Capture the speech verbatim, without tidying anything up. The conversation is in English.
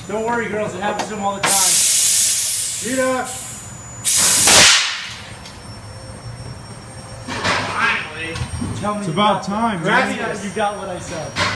Don't worry, girls. It happens to him all the time. Gina! Finally. Tell me It's about time, Grab man. me. You got what I said.